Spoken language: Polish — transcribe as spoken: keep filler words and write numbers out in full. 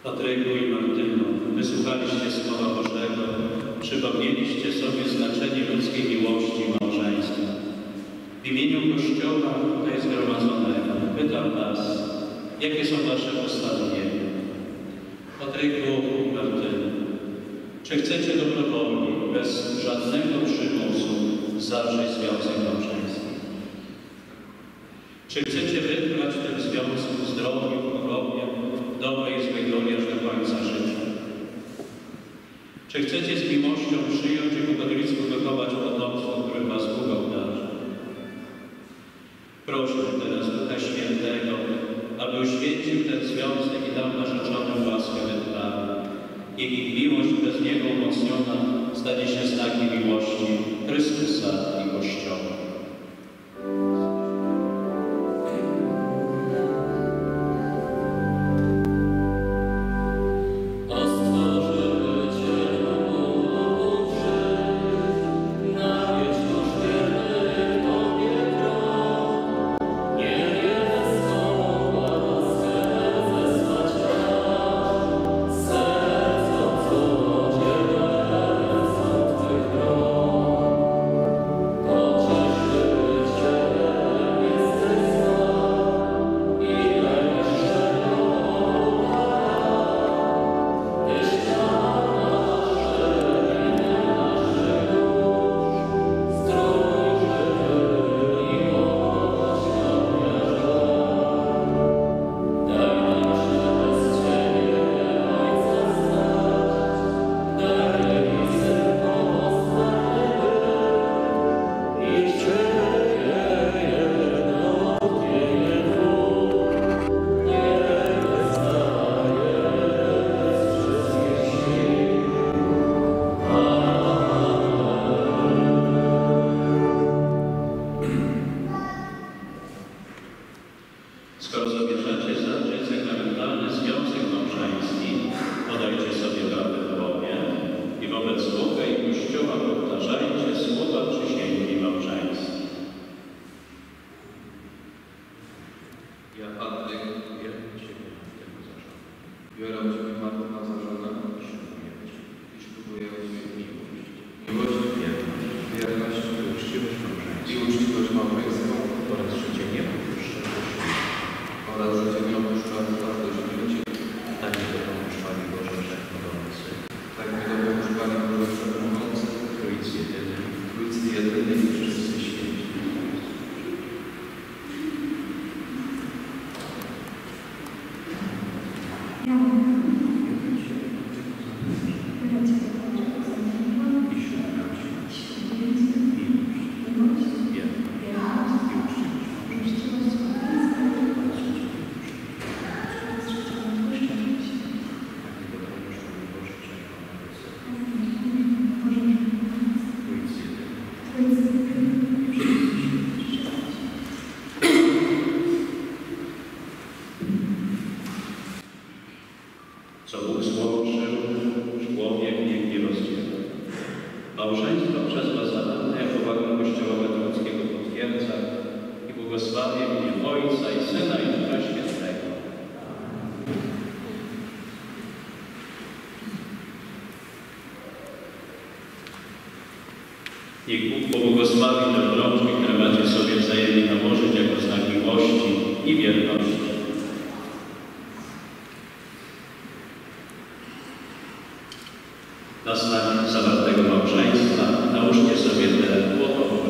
Patryku i Martyno, wysłuchaliście Słowa Bożego, przypomnieliście sobie znaczenie ludzkiej miłości i małżeństwa. W imieniu Kościoła tutaj zgromadzonego pytam Was, jakie są Wasze postanowienia? Patryku i Martyno, czy chcecie dobrowolnie, bez żadnego przymusu, zawrzeć związek małżeński? Czy chcecie wytrwać w tym związku w zdrowiu, chorobie, dobrej i złej doli aż do końca życia? Czy chcecie z miłością przyjąć i po katolicku wychować potomstwo, które Was Bóg obdarzy? Proszę teraz Ducha Świętego, aby uświęcił ten związek i dał narzeczonym łaskę wytrwania. Niech ich miłość bez Niego umocniona stanie się znakiem miłości Chrystusa i Kościoła. Skoro zamierzacie zawrzeć sakramentalny związek małżeński, podajcie sobie prawdę w głowie i wobec Boga i Kościoła powtarzajcie słowa przysięgi małżeńskiej. Ja, Patryk, biorę Ciebie Martynę za żonę. Biorę Ciebie Martynę za żonę i ślubuję Cię miłość. Miłość i wierność. Wierność i uczciwość małżeńską. I uczciwość małżeńską oraz życie nieopuszczalne. Oraz życie nieopuszczalne wartość życie. Tak mi dopomóż Panie Boże Wszechmogący. Tak mi dopomóż Panie Boże Wszechmogący. Trójcy jedyny. Trójcy jedyny i wszyscy święci. Co Bóg złączył, człowiek niech nie rozdziela. Małżeństwo przez Was zadanne jako wagon Kościoła katolickiego potwierdza i błogosławię w imię Ojca i Syna i Ducha Świętego. Niech Bóg pobłogosławi te obrączki, które macie sobie wzajemnie nałożyć jako znak miłości i wierności. Na znak zawartego małżeństwa nałóżcie sobie te złotą